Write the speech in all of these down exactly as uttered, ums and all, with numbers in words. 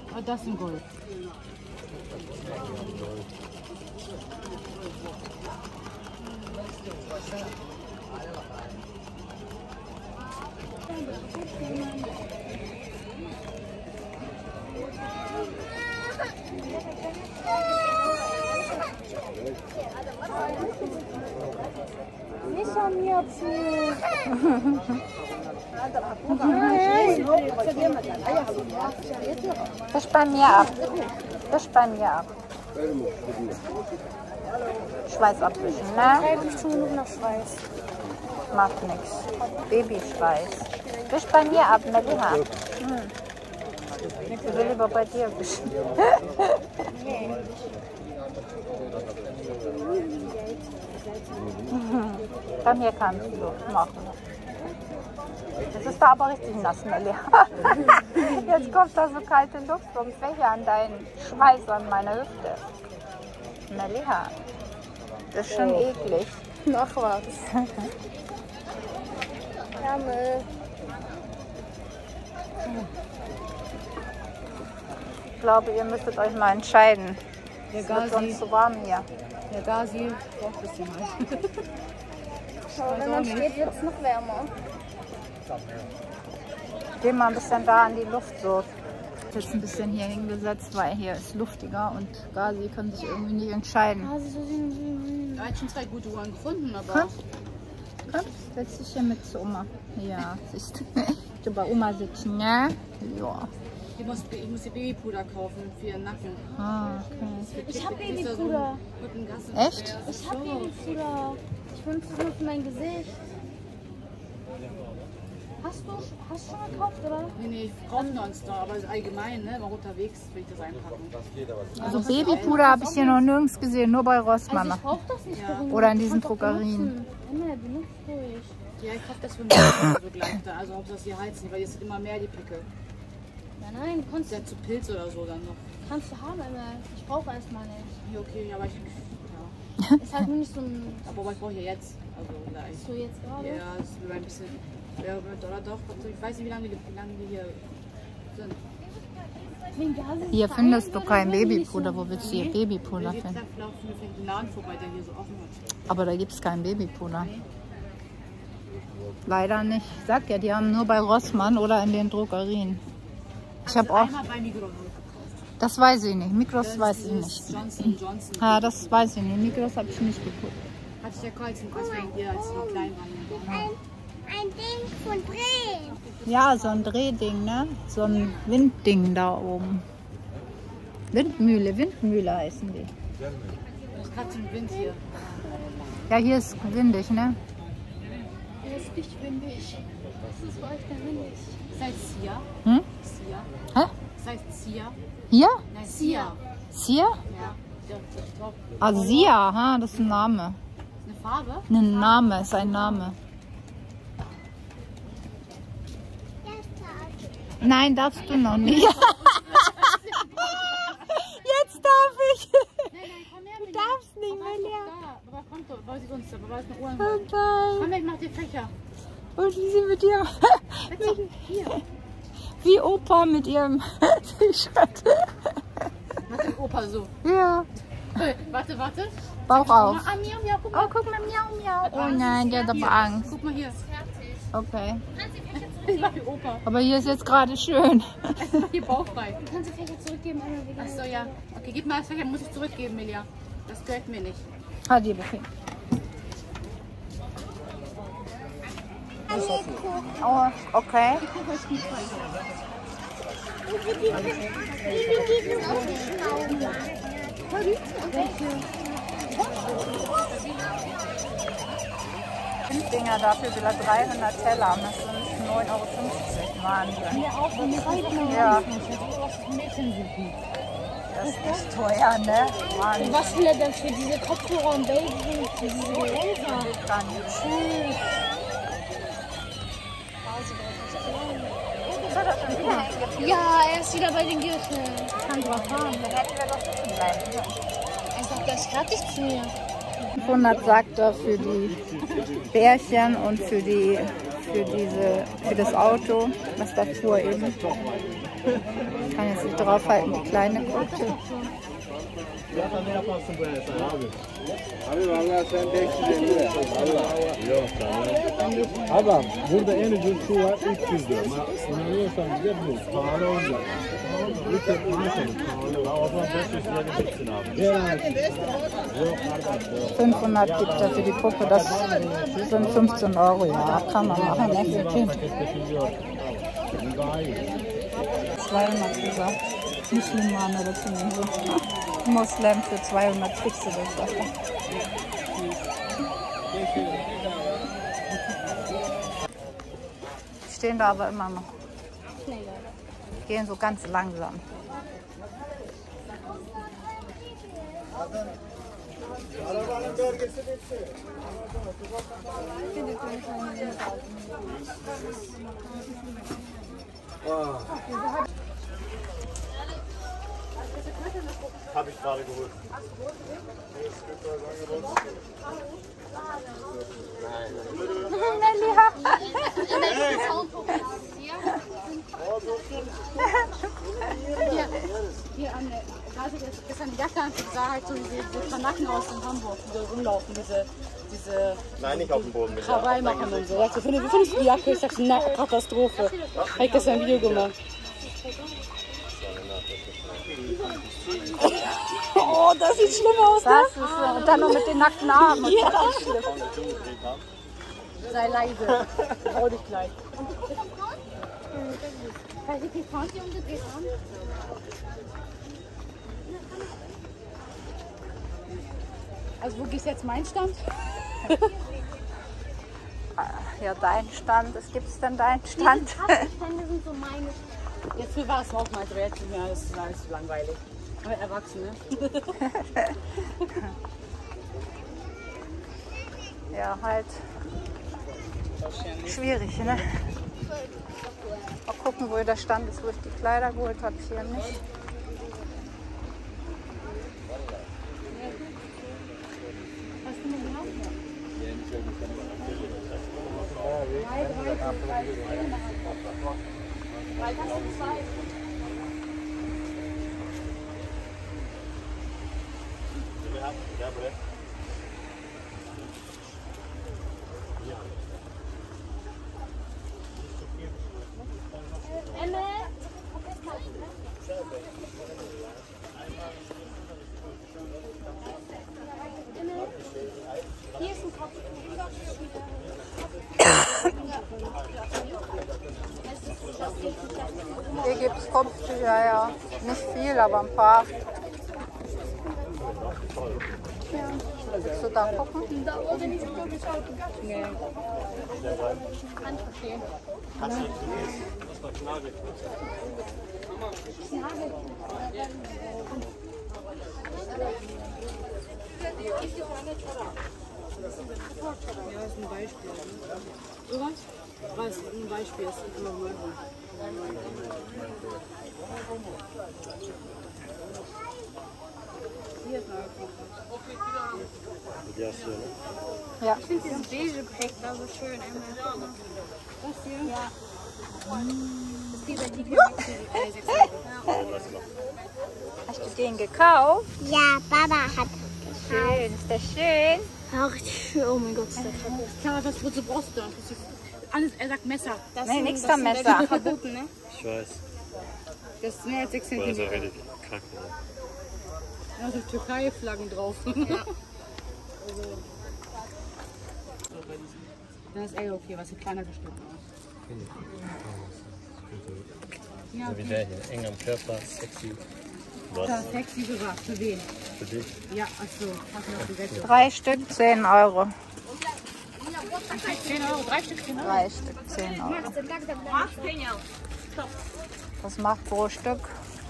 Ah, das ist ein Gold. Nicht an mir ziehen. Wisch bei mir ab. Wisch bei mir ab. Schweiß abwischen, ne? Ich habe schon genug nach Schweiß. Macht nichts. Babyschweiß. Wisch bei mir ab, Melina. Hm. Ich will lieber bei dir wischen. Bei mir kannst du machen. Jetzt ist da aber richtig nass, Melli. Jetzt kommt da so kalte Luft vom Fächer an deinen Schweiß an meiner Hüfte. Melli, das ist schon eklig. Ach was. Ärmel. Ich glaube, ihr müsstet euch mal entscheiden. Der Es wird Gazi, sonst zu warm hier. der Gazi braucht ein bisschen halt. Schau, wenn man steht, wird es noch wärmer. Geh mal ein bisschen da an die Luft so. Ich habe jetzt ein bisschen hier hingesetzt, weil hier ist luftiger und Gazi kann sich irgendwie nicht entscheiden. Er hat schon zwei gute Uhren gefunden, aber Komm, komm, setz dich hier mit zu Oma. Ja, siehst du. Du bei Oma sitzen, ne? Ja. ich muss, ich muss die Babypuder kaufen für ihren Nacken. Ah, okay. Ich habe Ist da so Babypuder. ein Rückengasse. Echt? Ich habe Babypuder. Ich benutze es nur für mein Gesicht. Hast du hast du schon gekauft, oder? Nee, nee, ich brauche nonstop, aber allgemein, ne, mal unterwegs will ich das einpacken. Also Babypuder habe ich hier noch nirgends gesehen, nur bei Rossmann. Also ich brauche das nicht. Ja. warum? Oder in Du diesen kannst auch Drogerien. benutzen. Emma, benutzt ruhig. Ja, ich kaufe das für mich Begleiter, also ob das hier heizt nicht, weil jetzt immer mehr die Pickel. Nein, nein, du kannst, Ist ja zu Pilz oder so dann noch. kannst du haben, Emma. Ich brauche erstmal nicht. Ja, okay, aber ich, ja. Ist halt nur nicht so ein... Aber ich brauche ja jetzt, also gleich. So jetzt gerade? Ja, das ist ein bisschen, ja, oder doch, ich weiß nicht, wie lange die, wie lange die hier sind. Wegen Gazi ist Hier es findest du fein, kein oder? Wenn die Babypuder. Wo willst du hier Babypuder Wir finden? laufen wir fängt den Laden vorbei, der hier so offen hat. Aber da gibt es kein Babypuder. Leider nicht. Ich sag ja, die haben nur bei Rossmann oder in den Drogerien. Ich habe auch, Einmal bei Migros gekauft. das weiß ich nicht. Migros Das weiß ist ich nicht. dieses Johnson Johnson. Ja, das weiß ich nicht. Migros habe ich nicht geguckt. Hatte ich ja kurz im Kurs wegen dir, als sie noch klein waren. Ein, ein Ding von Dreh. Ja, so ein Drehding, ne? So ein Windding da oben. Windmühle, Windmühle heißen die. Es ist gerade zum Wind hier. Ja, hier ist windig, ne? Er ist nicht windig. Das ist bei euch der windig. Das heißt Sia. Hm? Sia. Hä? Das heißt Sia. Hier? Nein, Sia. Sia? Ja. Ja, ich glaub, Ah, Sia, ha, das ist ein Name. eine Farbe? Ein Name, ist ein Name. Nein, darfst du noch nicht. Jetzt darf ich. Nein, nein, komm her. Du darfst nicht Papa mehr ist leer. doch da. Papa kommt doch, weil sie sonst, aber ist eine Uhr. Oh nein. Komm her, ich mach dir Fächer. Und wie sie mit ihrem, Hier. wie Opa mit ihrem T-Shirt. Mach den Opa so. Ja, Hey, warte, warte. Bauch auf. Ah, miau, miau, guck mal. Oh, guck mal, miau, miau. Oh nein, der hat aber Angst. Guck mal hier. Okay. Ich mach die Opa. Aber hier ist jetzt gerade schön. Ich mach die Bauch frei. Kannst du Fächer zurückgeben, Emma? wegen- Achso, ja. Okay, gib mal das Fächer, muss ich zurückgeben, Melia. Das gehört mir nicht. Ah, die Buffet. Oh, okay. Fünf Dinger, dafür will er dreihundert Teller. Das sind neun Euro fünfzig. Wahnsinn. Ja, auch von Kreidner. Ja. Das ist echt teuer, ne? Wahnsinn. Was will er denn für diese Kopfhörer und Baby, für diese Gläser? Kann nicht. Das hat er schon wieder eingepackt. Ja, er ist wieder bei den Gürteln. Kann drauf haben. Dann hätten wir doch sitzen bleiben. Er sagt, er ist fertig zu mir. fünfhundert sagt er für die Bärchen und für die für diese für das Auto, was da fuhr eben. Ich kann jetzt nicht draufhalten, die Kleine guckt. Adam burada en ucuz şu var üç yüz lira. Ama inanıyorsan bize bu pahalı olacak. Lütfen inanın pahalı. O zaman beş yüz lira gitsin abi. Yok kardeş. fünfhundert gibt er für die Puppe, das sind fünfzehn Euro, ja, kann man machen, ne, für Kind. zweihundert gesagt, Musliman oder so. Moslem für zweihundert kriegst du das davon. Die stehen da aber immer noch. Die gehen so ganz langsam. Habe ich gerade geholt. Hier, hier an der, da hatte ich gestern die Jacke an, die sah halt so diese, diese Kanaken aus in Hamburg, die so rumlaufen, diese, diese... Nein, nicht auf dem Boden mit der Krawall machen und so. Sagst du, wie findest du die Jacke? Ich sag, na, Katastrophe. Habe ich gestern ein Video gemacht. Oh, das sieht schlimm aus, ne? Das ist, äh, und dann noch mit den nackten Armen. Ja. Sei leise. Trau dich gleich. Weil sie die Fanti umgedreht haben. Also wo ist jetzt mein Stand? Ja, dein Stand. Was gibt es denn deinen Stand? Stände sind so meine. Jetzt früher war es auch mal, aber jetzt nicht mehr, das ist alles zu langweilig. Aber Erwachsene. Ja, halt schwierig, ne? Mal gucken, wo der Stand ist, wo ich die Kleider geholt habe. Hier nicht. Hier ist ein Kopf. Hier gibt es Kopftücher, ja. Nicht viel, aber ein paar. Willst du da gucken? Da oben ist ein Kopf. Nee. Kann ich verstehen. Ja, ist ein Beispiel. So was? Was? Ein Beispiel ist immer Euro. Hier ist ein Ja. Ich finde dieses beige Pack da so schön. Das hier? Ja. Das ist die bei Tiger. Hast du den gekauft? Ja, Baba hat. Schön, ist der schön? Ja, richtig schön. Oh mein Gott, ist das toll. Klar, was wozu brauchst du? Alles, er sagt Messer. Das Nee, sind- nix das am sind Messer. Bäcker verboten, ne? Ich weiß. Das ist mehr als sechs Boah, das ist Zentimeter. auch richtig kacke. Da sind Türkei-Flaggen drauf. Ja. Dann ist eh okay, was die kleiner geschnitten aus. Ja, So wie okay. der hier, eng am Körper, sexy. Was? Das ist sexy sogar. Für wen? Für dich? Ja, achso. Pass mir auf die Wette. Drei Stück, zehn Euro. zehn Euro, drei Stück, zehn Euro. Drei Stück, zehn Euro. Was macht pro Stück?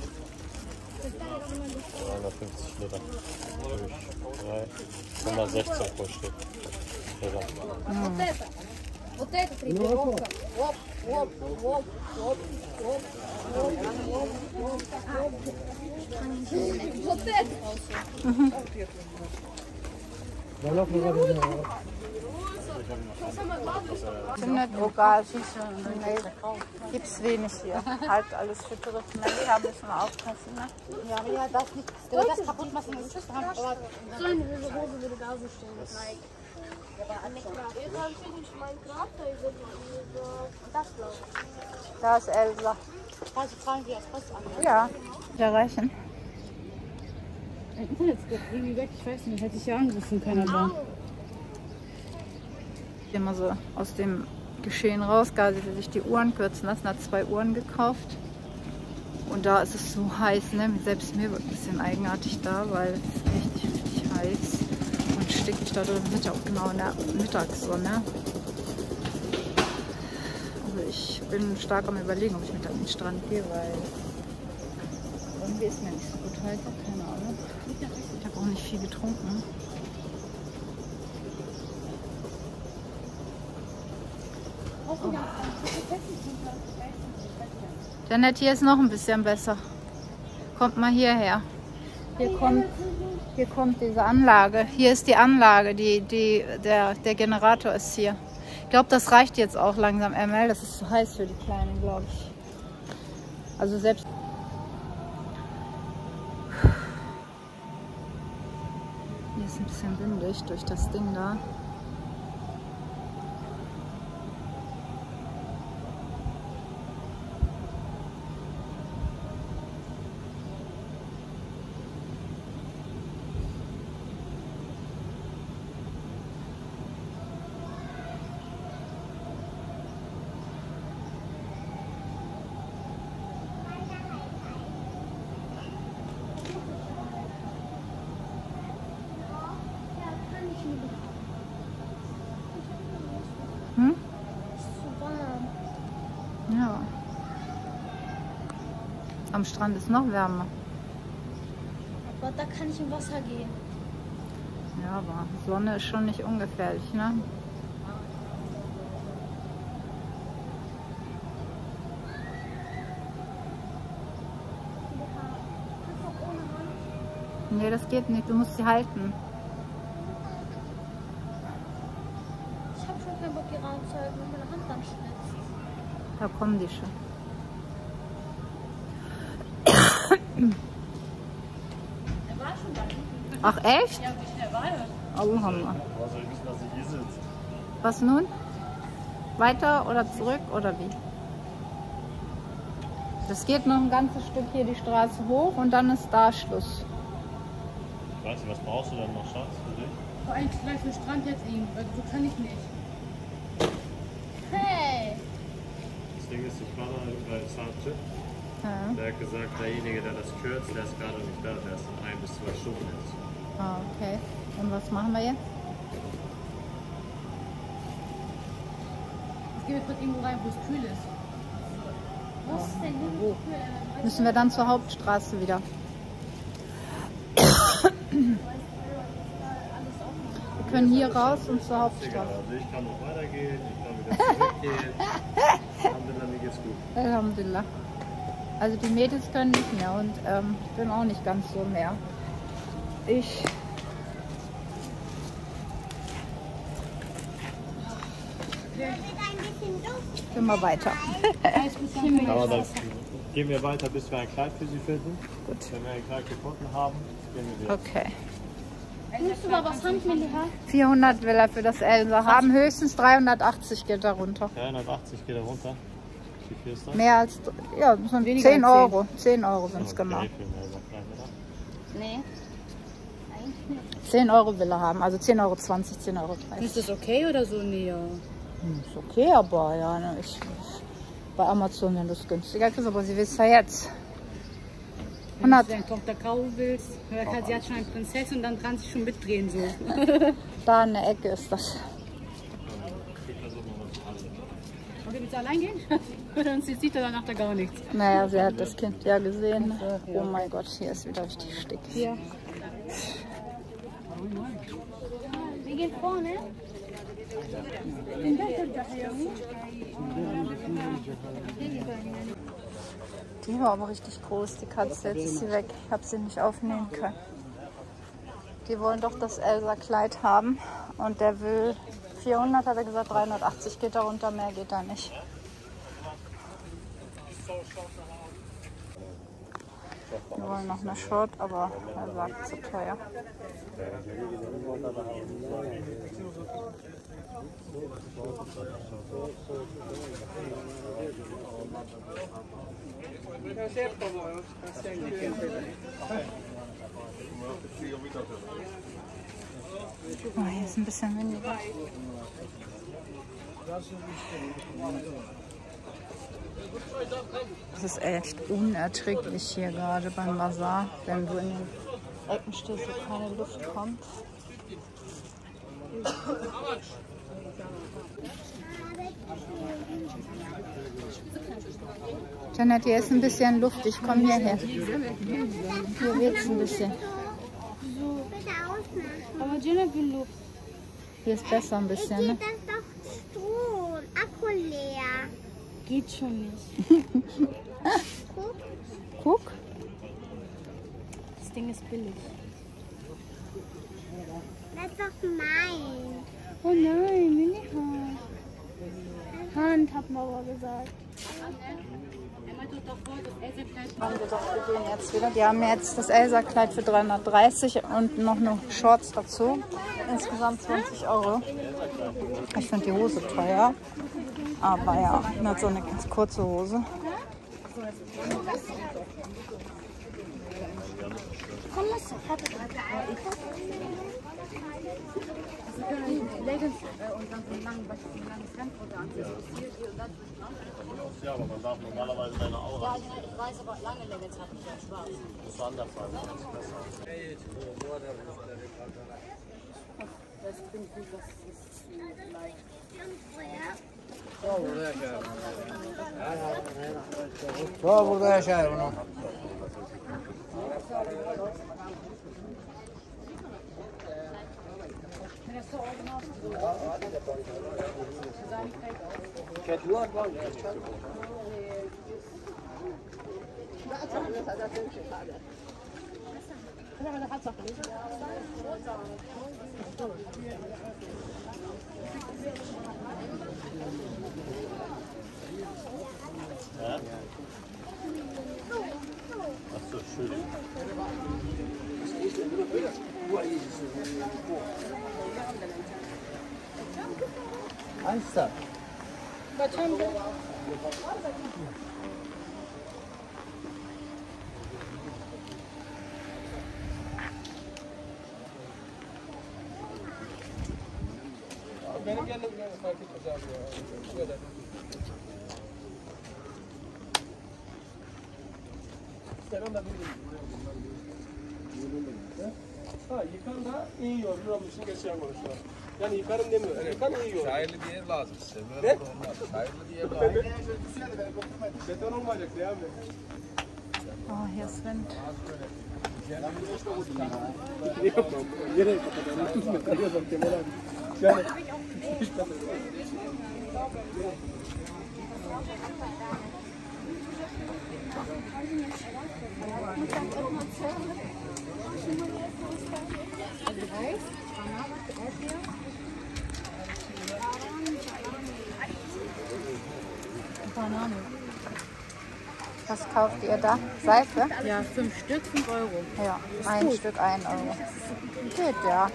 dreihundertfünfzig Liter. Durch drei. hundertsechzehn pro Stück. Liter. Вот это. Вот это тренировка. Оп, оп, оп, оп, оп, оп, оп, оп. Вот это. Findet Ogal. Nee, gibt's wenig hier. Halt alles für Touristen. Da müssen wir aufpassen, ne? Ja, aber ja, das nicht, das kaputt machen und Schiff haben. Aber So eine Hose würde da so stehen. Like. Jetzt habe ich nicht mein Grab, da ist das, glaube ich. Da ist Elsa. falls Sie fragen, wie das Post an. Ja, wir erreichen. Ein Internet ist irgendwie weg, ich weiß nicht, hätte ich ja angerufen können, aber. Immer so aus dem Geschehen raus, Gazi will sich die Uhren kürzen lassen, hat zwei Uhren gekauft. Und da ist es so heiß, ne? Selbst mir wird ein bisschen eigenartig da, weil es ist richtig, richtig heiß. Und stickig da drin, wir sind ja auch genau in der Mittagssonne. Also ich bin stark am Überlegen, ob ich mit an den Strand gehe, weil irgendwie ist mir nicht so gut heute, keine Ahnung. Ich habe auch nicht viel getrunken. Oh. Janet, hier ist noch ein bisschen besser. Kommt mal hierher. Hier kommt, hier kommt diese Anlage. Hier ist die Anlage, die, die, der, der Generator ist hier. Ich glaube, das reicht jetzt auch langsam, M L. Das ist zu heiß für die Kleinen, glaube ich. Also selbst... Hier ist ein bisschen windig durch das Ding da. Hm? Zu warm. Ja. Am Strand ist noch wärmer. Aber da kann ich im Wasser gehen. Ja, aber Sonne ist schon nicht ungefährlich, ne? Nee, das geht nicht. Du musst sie halten. Ich habe schon keinen Bock hier reinzuhalten, wenn meine Hand dann schwitzt. Da kommen die schon. Er war schon da. Ach echt? Ja, wie schnell war er? Oh, Hammer. Was soll ich wissen, dass ich hier sitze? Was nun? Weiter oder zurück oder wie? Das geht noch ein ganzes Stück hier die Straße hoch und dann ist da Schluss. Ich weiß nicht, was brauchst du denn noch, Schatz, für dich? Vor allem gleich für den Strand jetzt ihm, weil so kann ich nicht. Hey! Das Ding ist, ich war da bei Sartre. Ja. Der hat gesagt, derjenige, der das kürzt, der ist gerade nicht da, der ist in ein bis zwei Stunden jetzt. Ah, okay. Und was machen wir jetzt? Jetzt gehen wir kurz irgendwo rein, wo es kühl ist. Was ist denn hier Wo? für... Müssen wir dann zur Hauptstraße wieder? Wir können hier raus und zur Egal, Hauptstraße. also ich kann noch weitergehen, ich kann wieder zurückgehen. Alhamdulillah, mir geht's gut. Alhamdulillah. Also die Mädels können nicht mehr und ähm, ich bin auch nicht ganz so mehr. Ich... Gehen wir weiter. Aber dann gehen wir weiter, bis wir ein Kleid für sie finden. Gut. Wenn wir ein Kleid gefunden haben, gehen wir wieder. Okay. Musst du mal was haben, Miliha? vierhundert will er für das Elsa haben. Höchstens dreihundertachtzig geht da runter. dreihundertachtzig geht er runter. Wie viel ist das? Mehr als, ja, das sind Weniger zehn als zehn. Euro. zehn Euro sind es Okay, genau. für den Elsa-Kleid, oder? Nee. Eigentlich nicht. zehn Euro will er haben. Also zehn Euro zwanzig, zehn Euro dreißig. Ist das okay oder so? Nee, ja. Hm, ist okay, aber ja, ne, ich, bei Amazon, wenn du es günstiger kriegst, aber sie will es ja jetzt. Wenn hundert. du deine Tochter kaufen willst, hört halt, sie hat schon eine Prinzessin und dann kann sie schon mitdrehen so. Da in der Ecke ist das. Okay, willst du allein gehen? Sonst sieht er danach da gar nichts. Naja, sie hat das Kind ja gesehen. Ne? Oh mein Gott, hier ist wieder richtig stickig. Hier. Wir gehen vorne. Die war aber richtig groß, die Katze. Jetzt ist sie weg. Ich habe sie nicht aufnehmen können. Die wollen doch das Elsa-Kleid haben und der will vierhundert hat er gesagt, dreihundertachtzig geht da runter, mehr geht da nicht. Wir wollen noch eine Short, aber er sagt zu teuer. Oh, hier ist ein bisschen windiger. Es ist echt unerträglich hier gerade beim Bazar, wenn du in den Ecken stehst, wo keine Luft kommt. Janet, hier ist ein bisschen luftig, komm hierher. Hier weht es ein bisschen. Aber Janet will Luft. Hier ist besser ein bisschen, ne? Das ist doch Strom, Akku leer. Geht schon nicht. Guck. Guck. Das Ding ist billig. Das ist doch mein. Oh nein, will ich haben. Hand, hat Mama gesagt. Haben wir doch für den jetzt wieder. Die haben jetzt das Elsa-Kleid für dreihundertdreißig und noch eine Shorts dazu. Insgesamt zwanzig Euro. Ich finde die Hose teuer. Aber ja, nur so eine ganz kurze Hose. Komm, lass Sie können Leggings und dann so ein langes Hemd oder anziehen. Ja, aber man darf normalerweise deine Augen. Ja, ich weiß, aber lange Leggings hat nicht schwarz. Das ist anders, das ist besser. Das klingt gut, das ist leicht. Çok burada yaşar bunu. Kediler var. Ja? Ach so, schön. Eins da. Benim geldim fark etmez abi ya. Şöyle. Selam da bilmiyorum. Ha yıkan da iyi yiyor. Buranın için geçen konuşuyor. Yani yıkarım demiyor. Yıkan iyi yiyor. Şairli bir yer lazım size. Ne? Böyle olmaz. Şairli bir yer lazım. Beton olmayacak ya abi. Oh, hier ist Wind. Ne yapmam? Yere kapatalım. otuz metre yazalım Kemal abi. Yani hiç ben Banane. Was kauft ihr da? Seife? Ja, fünf Stück, fünf Euro. Ja, ein Stück, ein Euro. Geht ja.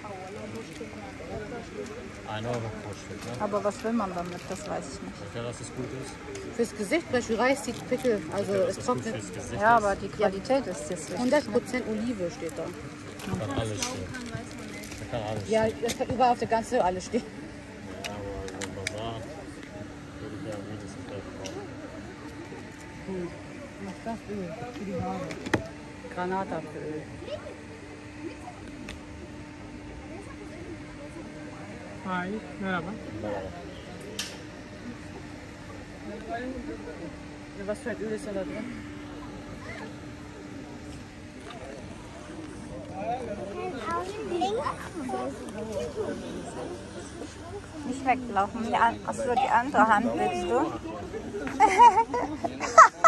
Ein Euro pro Stück, ne? Aber was will man damit? Das weiß ich nicht. Ja, dass es gut ist. Fürs Gesicht, weil du reißt die Pickel, also es trocknet. Fürs Gesicht Ja, aber die Qualität ist jetzt wichtig. hundert Prozent Olive steht da. kann alles stehen. Da kann alles Ja, stehen. das kann überall auf der ganzen alles stehen. Ja, aber so ein Bazar würde ich ja mindestens gleich brauchen. Was ist das Öl? Für die Haare. Granatapfelöl. Hi, merhaba. Was für ein Öl ist da drin? Nicht weglaufen. Die an Achso, die andere Hand willst du?